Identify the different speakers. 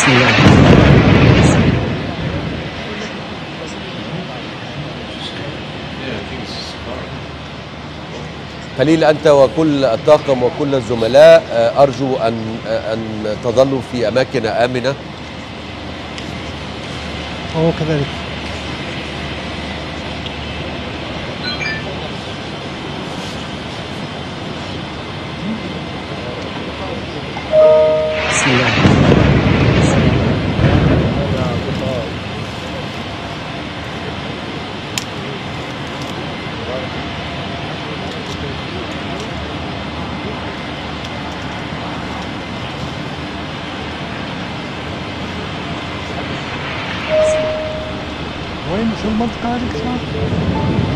Speaker 1: بسم الله.
Speaker 2: خليل، أنت وكل الطاقم وكل الزملاء أرجو أن تظلوا في أماكن آمنة.
Speaker 1: وهو كذلك. بسم الله. وين شو المنطقة هذيك؟